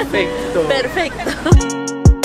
Perfeito! Perfeito!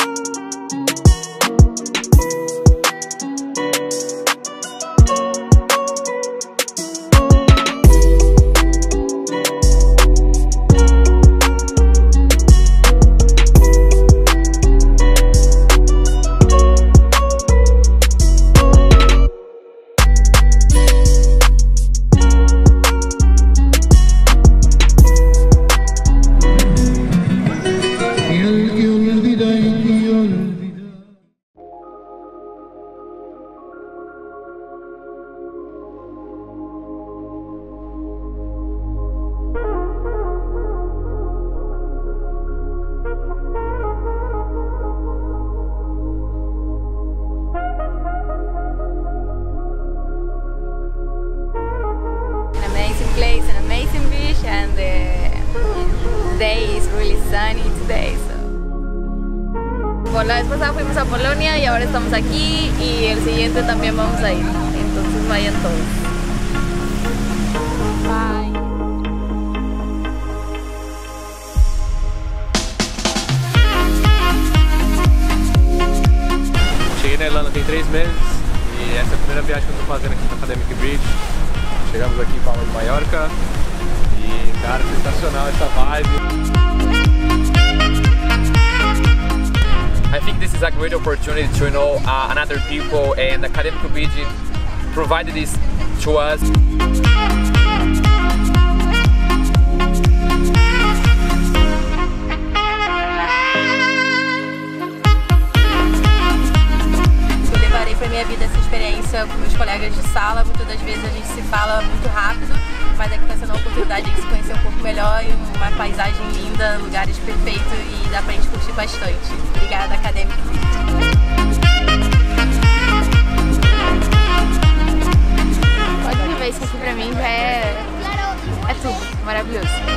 Place, an amazing beach, and the day is really sunny today. So. Bueno, la vez pasada fuimos a Polonia y ahora estamos aquí y el siguiente también vamos a ir. Entonces vayan todos. Bye. Cheguei na Irlanda tem 3 meses e essa é a primeira viagem que eu estou fazendo aqui no Academic Beach. Chegamos aqui em Palma de Mallorca e, cara, sensacional essa vibe. I think this is a great opportunity to know another people, and Academic Beach provided this to us. Para minha vida essa experiência com meus colegas de sala. Muitas das vezes a gente se fala muito rápido, mas aqui está sendo uma oportunidade de se conhecer um pouco melhor e uma paisagem linda, lugares perfeitos e dá pra gente curtir bastante. Obrigada, Academic. Pode viver isso aqui pra mim já é tudo maravilhoso.